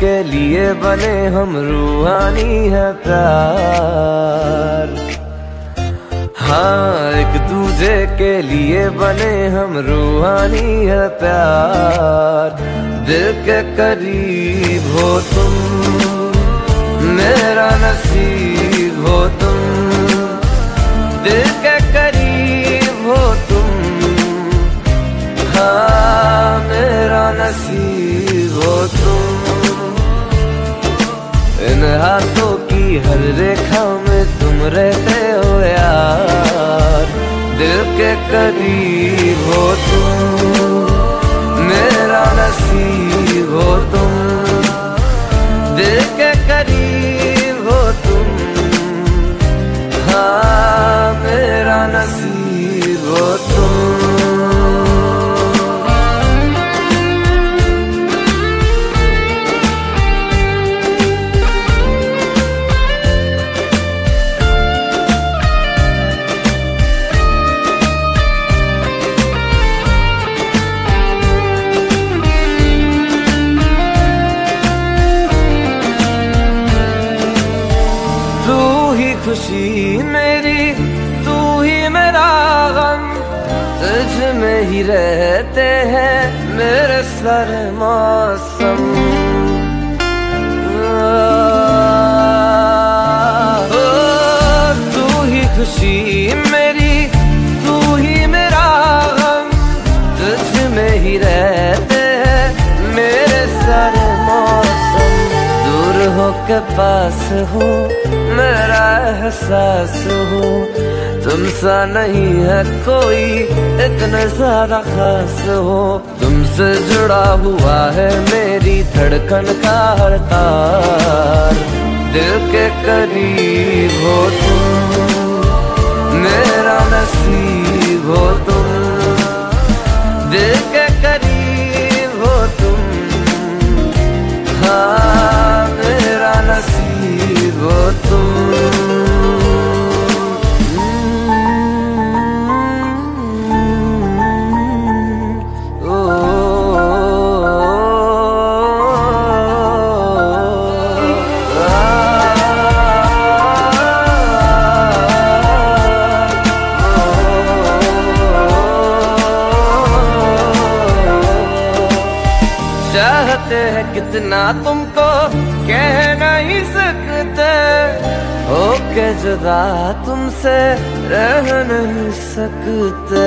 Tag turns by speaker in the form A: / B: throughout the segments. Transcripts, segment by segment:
A: के लिए बने हम, रूहानी है प्यार। हाँ, एक दूजे के लिए बने हम, रूहानी है प्यार। दिल के करीब हो तुम, मेरा नसीब हो तुम। दिल के करीब हो तुम, हाँ मेरा नसीब हो तुम। इन हाथों की हर रेखा में तुम रहते हो यार। दिल के करीब हो तुम, मेरा नसीब हो तुम। दिल के करीब हो तुम, हाँ मेरा नसीब हो तुम। खुशी मेरी तू ही मेरा गम, तुझ में ही रहते हैं मेरे सारे मौसम। तू ही खुशी मेरी तू ही मेरा गम, तुझ में ही रहते हैं मेरे सारे मौसम। दूर हो के पास हो मेरा एहसास हो, तुमसा नहीं है कोई इतना ज्यादा खास हो। तुमसे जुड़ा हुआ है मेरी धड़कन का हर तार। दिल के करीब हो तुम, मेरा नसीब हो तुम। दिल के करीब हो तुम, हाँ मेरा नसीब हो तुम। चाहते हैं कितना तुमको कह नहीं सकते, होके जुदा तुमसे रह नहीं सकते।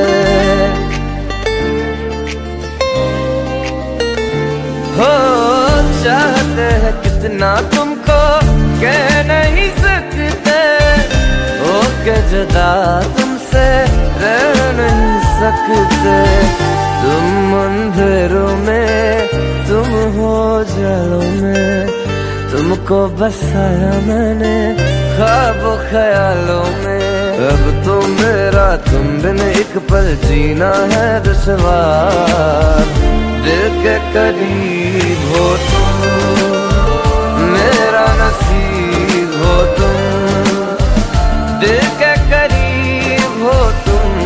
A: हो चाहते हैं कितना तुमको कह नहीं सकते, होके जुदा तुमसे रह नहीं सकते। तुम अंधेरों में तुम हो जालों में, तुमको बसाया मैंने ख्वाबों ख्यालों में। अब तो मेरा तुम बिन एक पल जीना है दुश्वार। दिल के करीब हो तुम, मेरा नसीब हो तुम। दिल के करीब हो तुम,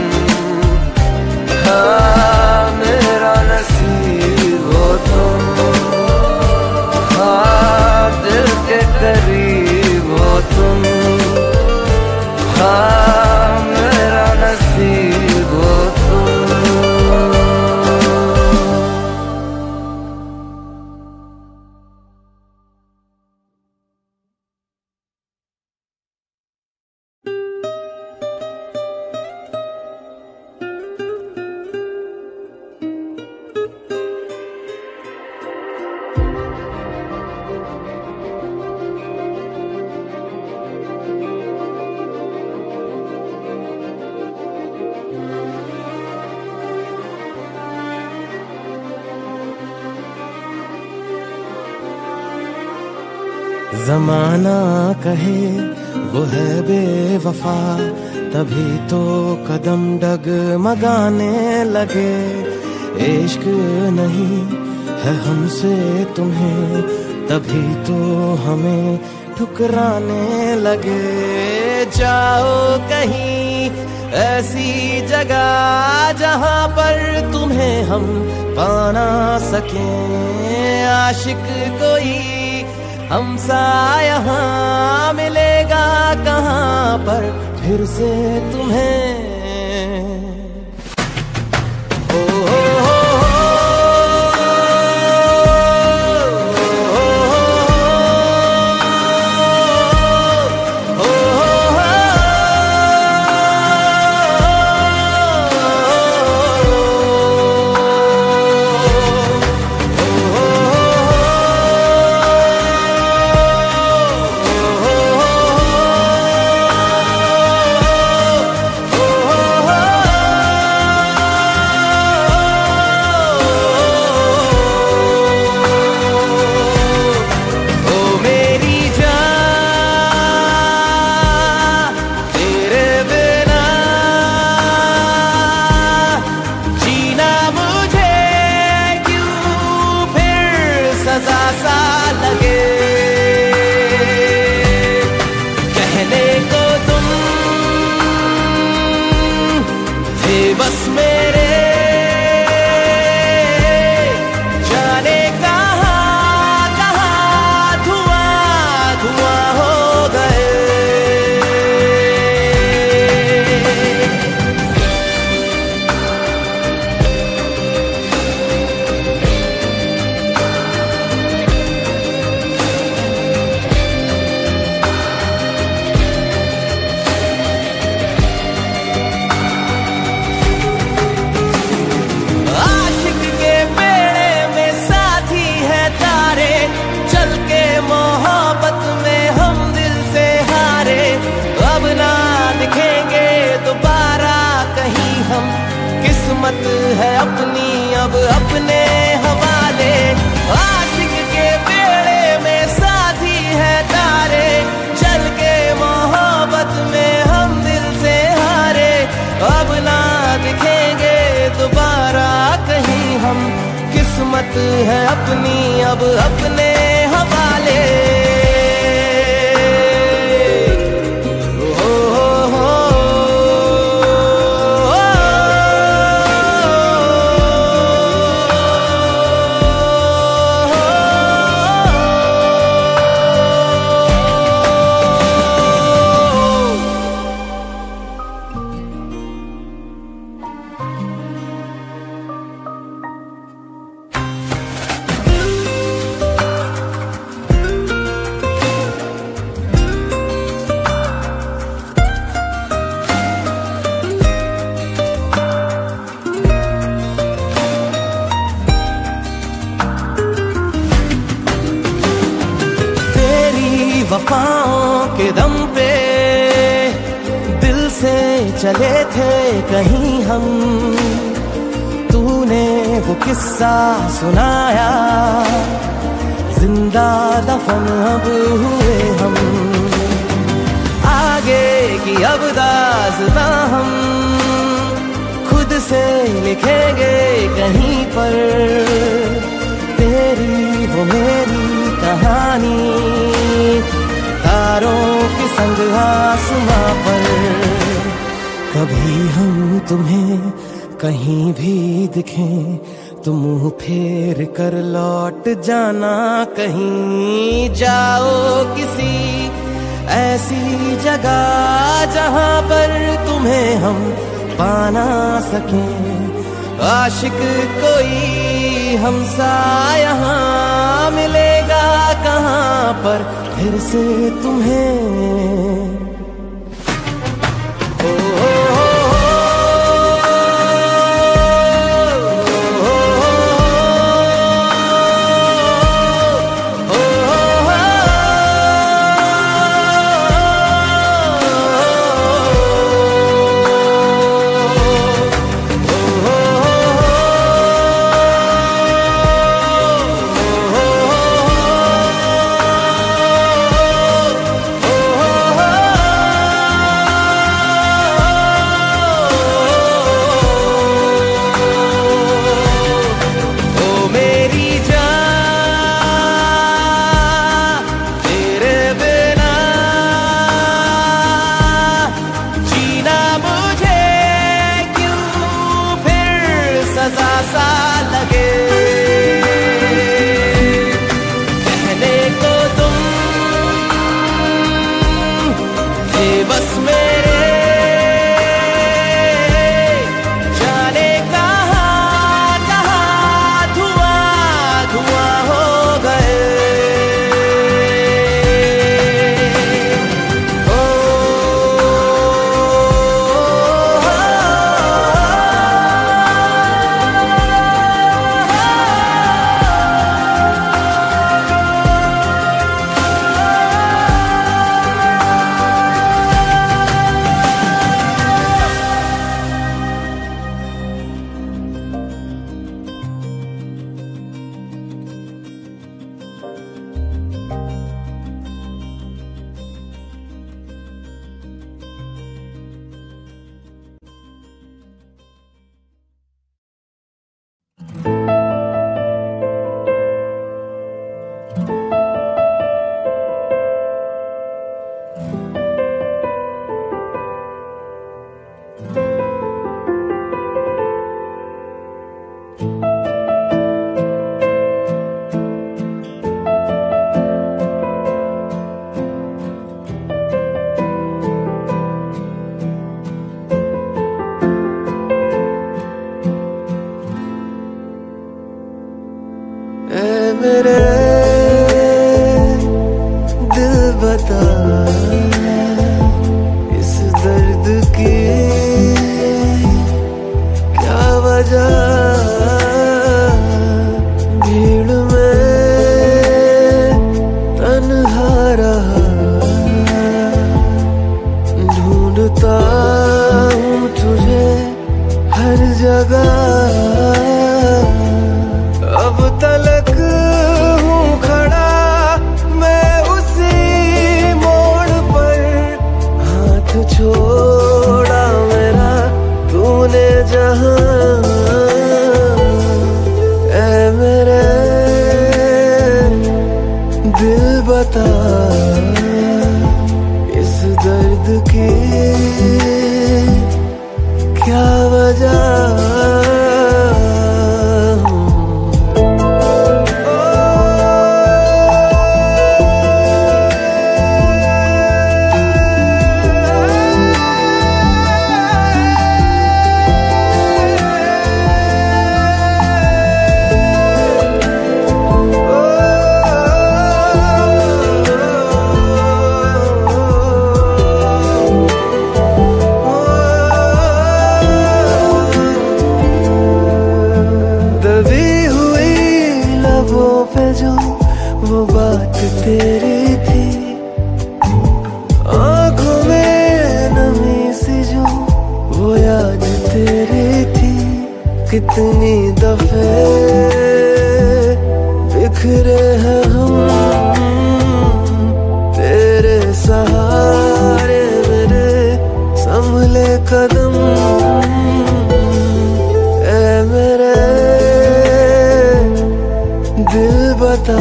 A: हाँ मेरा नसीब हो तुम। हाँ दिल के करीब हो तुम, हाँ मेरा नसीब हो तुम।
B: ज़माना कहे वो है बेवफा, तभी तो कदम डगमगाने लगे। इश्क नहीं है हमसे तुम्हें, तभी तो हमें ठुकराने लगे। जाओ कहीं ऐसी जगह जहाँ पर तुम्हें हम पा ना सकें। आशिक कोई हमसा यहाँ मिलेगा कहाँ पर फिर से तुम्हें।
A: बस मेरे जाने कहाँ कहाँ धुआं धुआं हो गए।
B: किस्मत है अपनी अब अपने हवाले, आशिक के बेड़े में साथी है तारे, चल के मोहब्बत में हम दिल से हारे, अब ना दिखेंगे दोबारा कहीं हम, किस्मत है अपनी अब अपने हवाले। वफाओं के दम पे दिल से चले थे कहीं हम, तूने वो किस्सा सुनाया, जिंदा दफन अब हुए हम, आगे की अब दास्तां हम खुद से लिखेंगे कहीं पर, तेरी वो मेरी कहानी तारों के संग आसमां पर। कभी हम तुम्हें कहीं भी दिखें तो मुंह फेर कर लौट जाना, कहीं जाओ किसी ऐसी जगह जहां पर तुम्हें हम पा ना सकें, आशिक कोई हमसा यहाँ मिलेगा कहाँ पर फिर से तुम्हें।
A: कहने को तुम
B: ऐ मेरे दिल बता, इस दर्द की क्या वजह, भीड़ में तन्हा रहा, ढूंढता हूँ तुझे हर जगह, अब तलक हूँ खड़ा मैं उसी मोड़ पर, हाथ छोड़ा मेरा तूने जहां, ऐ मेरे दिल बता, इस दर्द की क्या वजह। वो बात तेरी थी, आंखों में नमी सी जो वो याद तेरी थी, कितनी दफे बिखरे हैं हम तेरे सहारे, मेरे संभले कदम, ऐ मेरे दिल बता,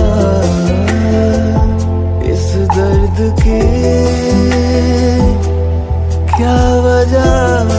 B: इस दर्द की क्या वजह।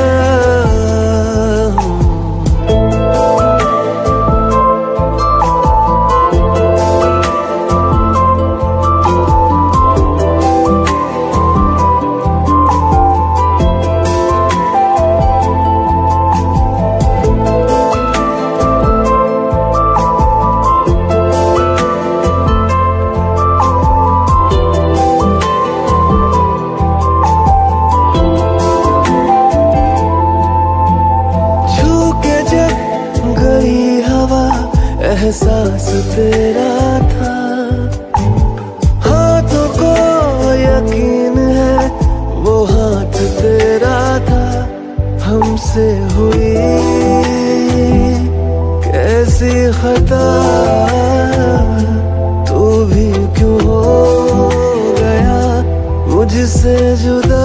B: एहसास तेरा था, हाथों को यकीन है वो हाथ तेरा था, हमसे हुई कैसी खता, तू भी क्यों हो गया मुझसे जुदा,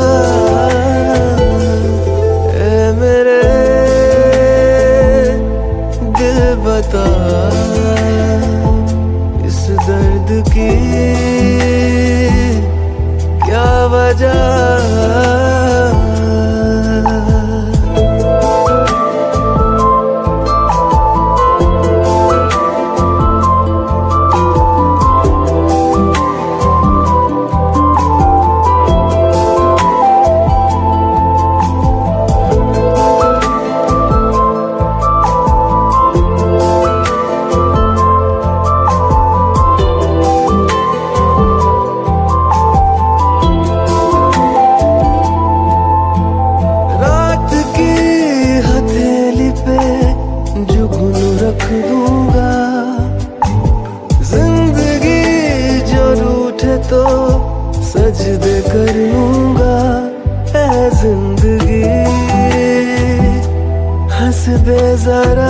B: ऐ मेरे दिल बता, इस दर्द की क्या वजह। रख दूंगा जिंदगी जो रूठे तो सजदे कर लूंगा, ऐ जिंदगी हंस दे जरा,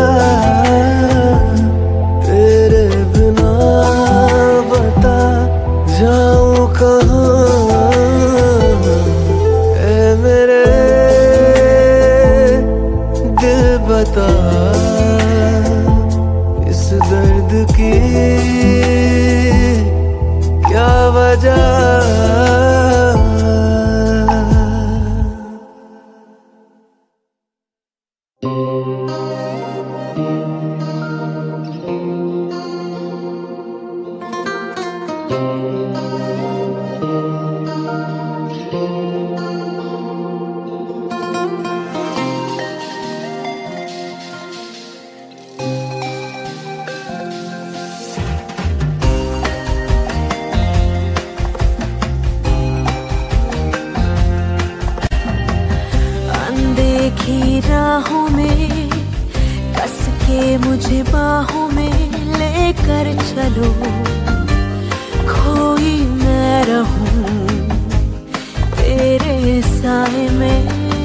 B: तेरे बिना बता जाऊं कहाँ, ऐ मेरे दिल बता, इस दर्द की क्या वजह।
C: के मुझे बाहों में लेकर चलो, खोई मैं रहूं तेरे साए में।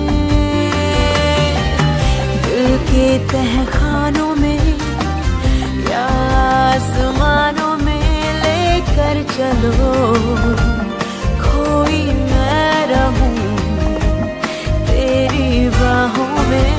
C: दिल के तहखानों में या आसमानों में लेकर चलो, खोई मैं रहूं तेरी बाहों में।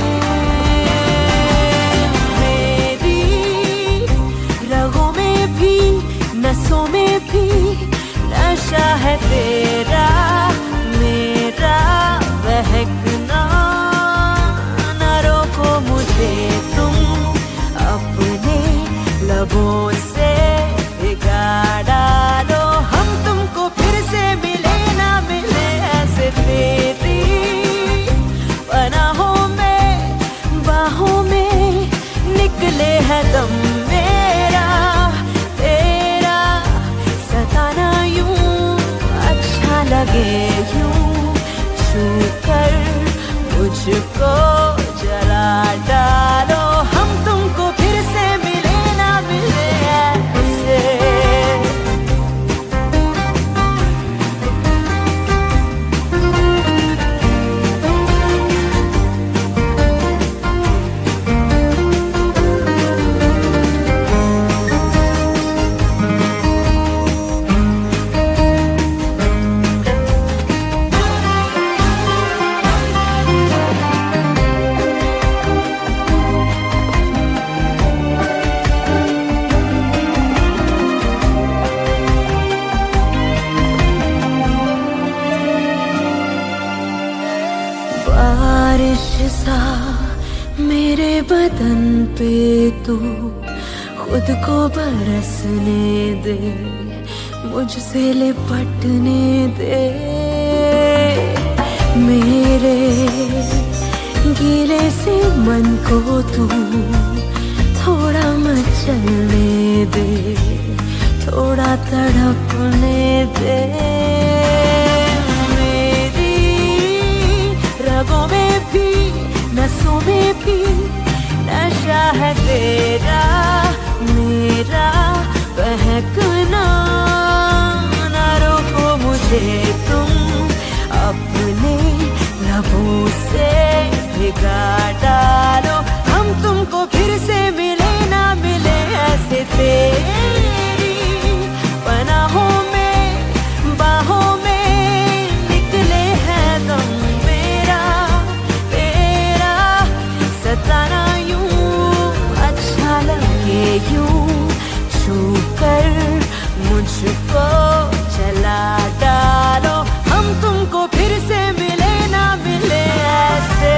C: नसों में भी नशा है तेरा मेरा बहकना, न रोको मुझे तुम अपने लबों से भिगा डालो। हम तुमको फिर से मिले ना मिले ऐसे तेरी पनाहों में बाहों में निकले है दम मेरा। लगे यूं छू कर मुझको जला डालो। हम तुमको फिर से मिले ना मिले ऐसे। बारिश सा मेरे बदन पे तू खुद को बरसने दे, मुझसे लिपटने दे। मेरे गीले से मन को तू थोड़ा मचलने दे, थोड़ा तड़पने दे। रगों में भी नसों में भी नशा है तेरा मेरा बहकना, न रोको मुझे तुम अपने लबों से भिगा डालो। हम तुमको फिर से मिले ना मिले ऐसे तेरी पनाहों में बाहों में निकले हैं दम यूं छू कर मुझको जला डालो। हम तुमको फिर से मिले ना मिले ऐसे।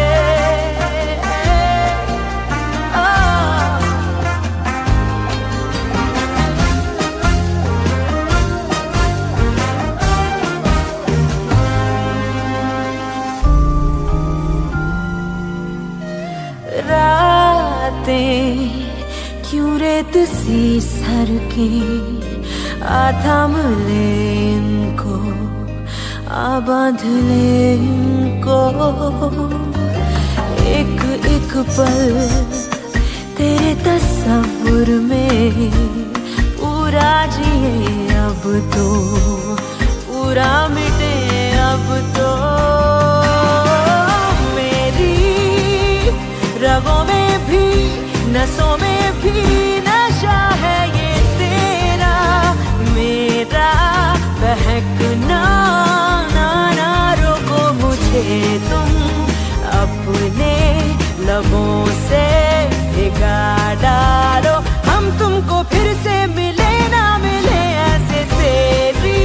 C: रातें क्यों रेत सी सर के थाम ले इनको, बांध ले इनको। एक एक पल तेरे तस्वुर में पूरा जिए अब तो, पूरा मिटे अब तो। मेरी रगों में भी नसों में भी नशा है ये तेरा मेरा बहकना, ना रोको मुझे तुम अपने लबों से भिगा डालो। हम तुमको फिर से मिले ना मिले ऐसे तेरी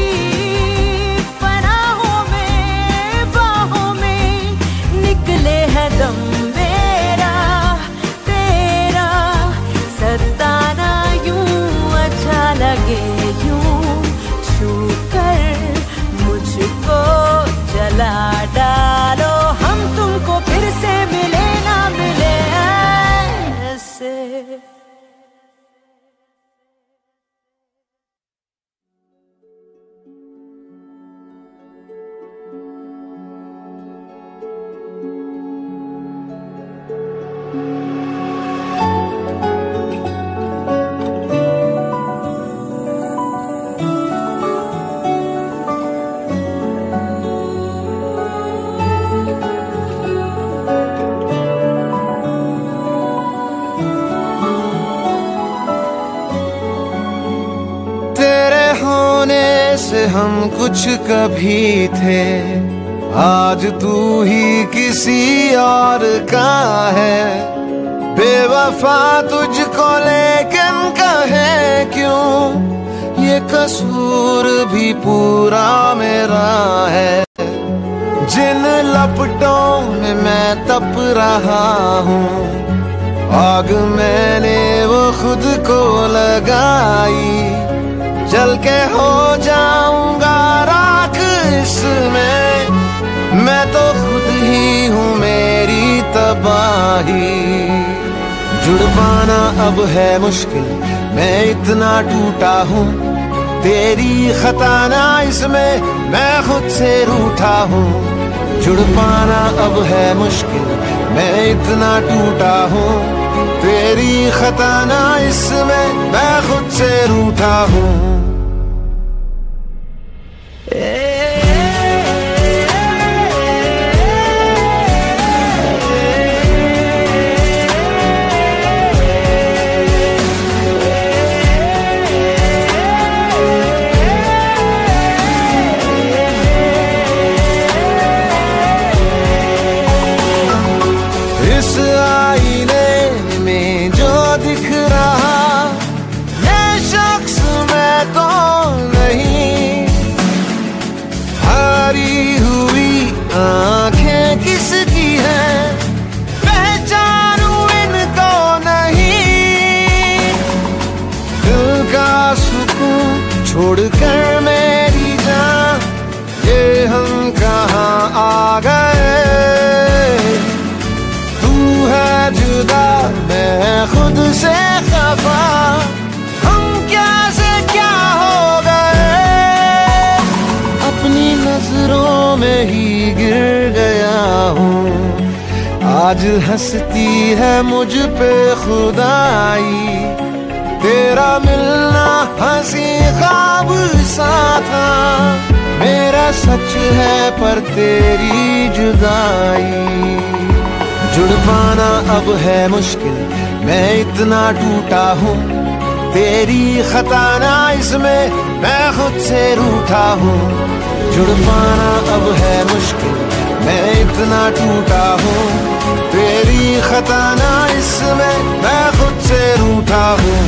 C: पनाहों में बाहों में निकले है दम मेरा तेरा। सताना यूं अच्छा लगे यूं छू कर मुझको जला डालो। हम तुमको फिर से मिले ना मिले ऐसे।
B: जैसे हम कुछ कभी थे, आज तू ही किसी और का है। बेवफा तुझको लेकिन कहे क्यों, ये कसूर भी पूरा मेरा है। जिन लपटों में मैं तप रहा हूँ, आग मैंने वो खुद को लगाई। जल के हो जाऊंगा राख इसमें, मैं तो खुद ही हूँ मेरी तबाही। जुड़ पाना अब है मुश्किल, मैं इतना टूटा हूँ। तेरी खता ना इसमें, मैं खुद से रूठा हूँ। जुड़ पाना अब है मुश्किल, मैं इतना टूटा हूँ। तेरी खता ना इसमें, मैं खुद से रूठा हूँ। इस आईने में जो दिख रहा, ये शख्स मैं तो नहीं। हारी हुई आंखें किसकी हैं, पहचानूं इनको नहीं। दिल का सुकून छोड़कर मेरी जान, ये हम कहाँ आ गए। जुदा मैं खुद से खफा, हम क्या से क्या हो गए। अपनी नजरों में ही गिर गया हूँ, आज हंसती है मुझ पे खुदाई। तेरा मिलना हंसी ख्वाब सा था, मेरा सच है पर तेरी जुदाई। जुड़ पाना अब है मुश्किल, मैं इतना टूटा हूँ। तेरी खता ना इसमें, मैं खुद से रूठा हूँ। जुड़ पाना अब है मुश्किल, मैं इतना टूटा हूँ। तेरी खता ना इसमें, मैं खुद से रूठा हूँ।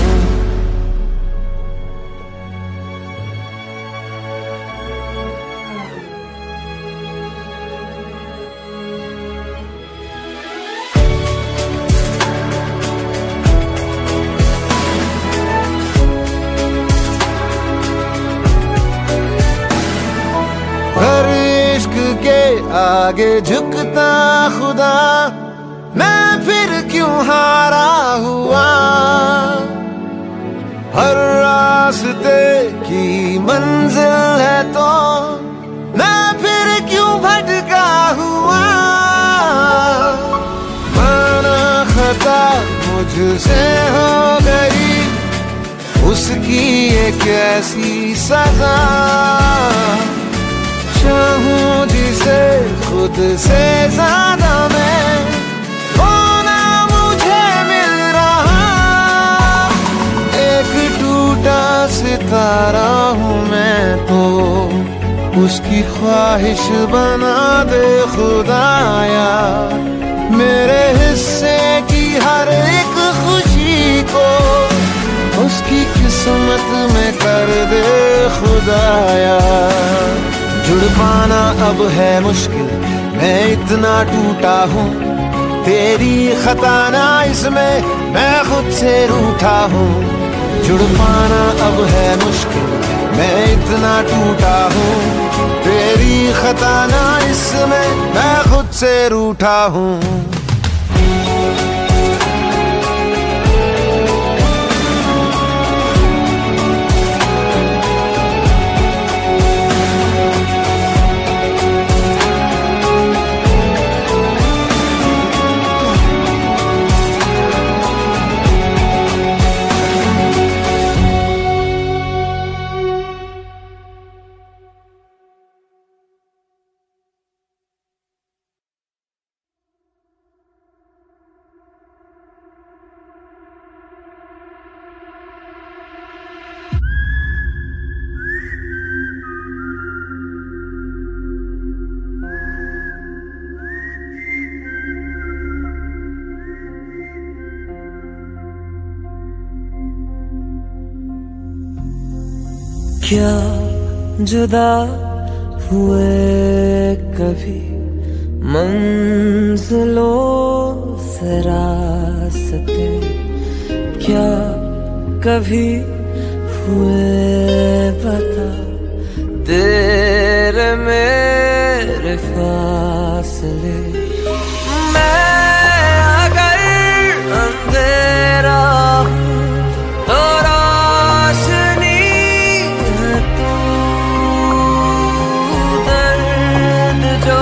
B: आगे झुकता खुदा, मैं फिर क्यों हारा हुआ। हर रास्ते की मंजिल है तो मैं फिर क्यों भटका हुआ। माना खता मुझसे हो गई, उसकी ये कैसी सजा। चाहूं जिसे खुद से ज्यादा मैं, वो ना मुझे मिल रहा। एक टूटा सितारा हूँ मैं तो, उसकी ख्वाहिश बना दे खुदाया। मेरे हिस्से की हर एक खुशी को उसकी किस्मत में कर दे खुदाया। जुड़ पाना अब है मुश्किल, मैं इतना टूटा हूँ। तेरी खता ना इसमें, मैं खुद से रूठा हूँ। जुड़ पाना अब है मुश्किल, मैं इतना टूटा हूँ। तेरी खता ना इसमें, मैं खुद से रूठा हूँ।
A: क्या जुदा हुए कभी मंजिलों से रास्ते, क्या कभी हुए बता तेरे मेरे फासले। मैं अगर अंधेरा हूँ तो रोशनी है तू, दर्द जो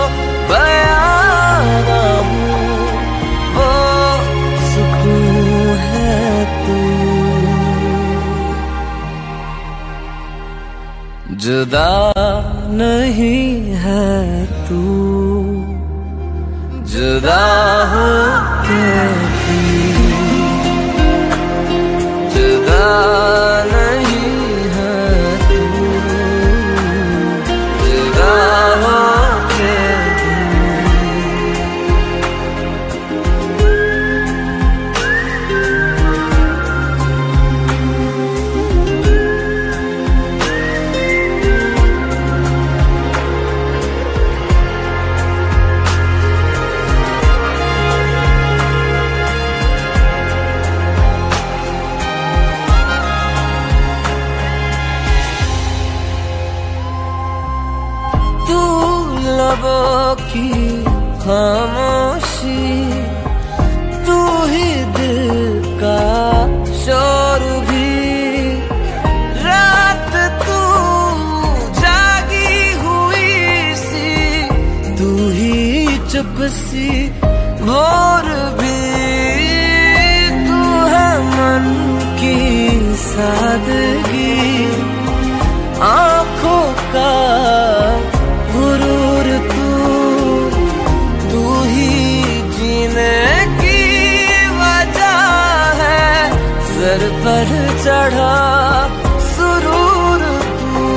A: बयां ना हूँ वो सुकून है तू। जुदा नहीं है तू, जुदा हो के भी जुदा नहीं है तू, जुदा हो के लबों की खामोशी, तू ही दिल का शोर भी। रात तू जागी हुई सी, तू ही चुप सी भोर भी। तू है मन की सादगी, आँखों का गुरूर तू ही जीने की वजह है। सर पर चढ़ा सुरूर तू,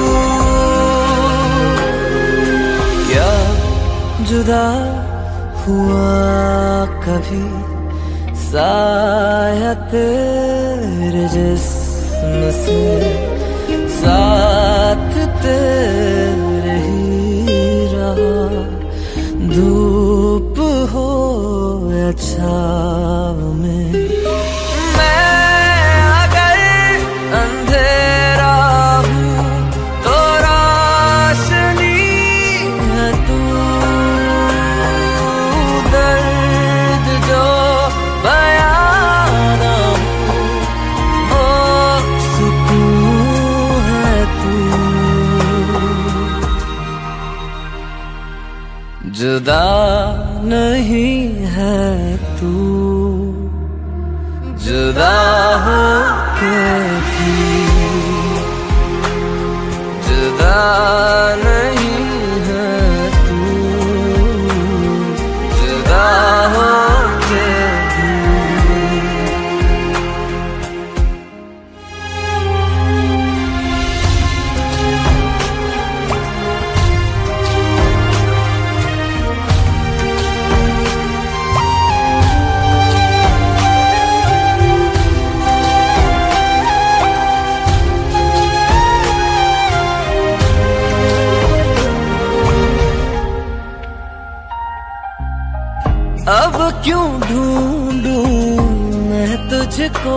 A: क्या जुदा हुआ कभी साया तेरे जिस्म से, साथ तेरे ही रहा। धूप हो या छाँव में, मैं अगर अंधेरा हूँ तो रोशनी है तू, दर्द जो बयां ना हो वो सुकून है तू। जुदा नहीं है तू, जुदा हो के भी जुदा नहीं है तू, जुदा हो के अब क्यों ढूंढूं मैं तुझको,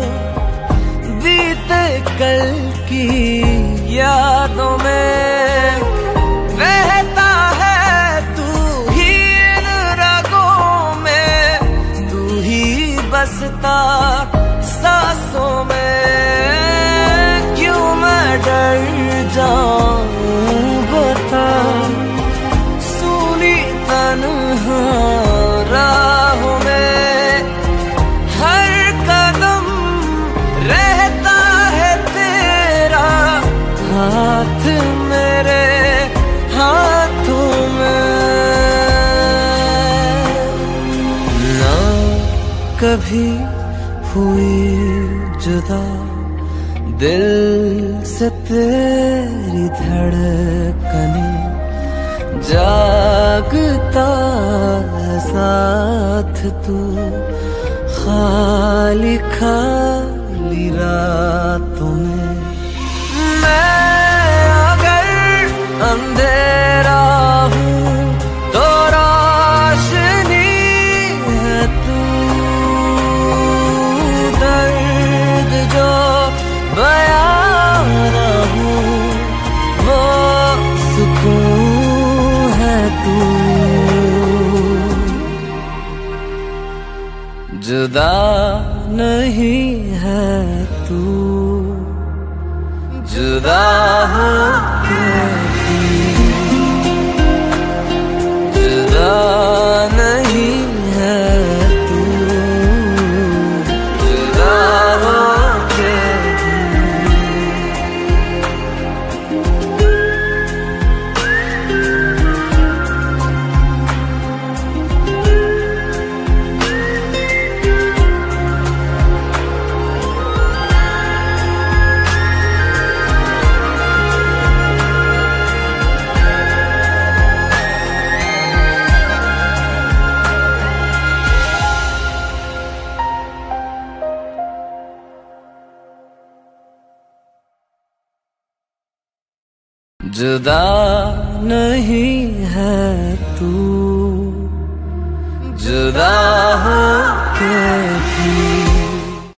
A: बीते कल की यादों में बहता है तू ही इन रगों में, तू ही बसता सांसों में। क्यों मैं डर जाऊं बता, सुनी तन्हा राहों में हर कदम रहता है तेरा हाथ मेरे हाथों में। ना कभी हुई जुदा दिल से तेरी धड़कने, जागता है साथ तू खाली खाली रातों में। मैं अगर अंधेरा हूँ तो रोशनी है तू, दर्द जो बयां ना हूँ वो सुकून है तू। जुदा नहीं है तू, जुदा हो के जुदा नहीं है तू, जुदा हो के जुदा नहीं है तू, जुदा हो के भी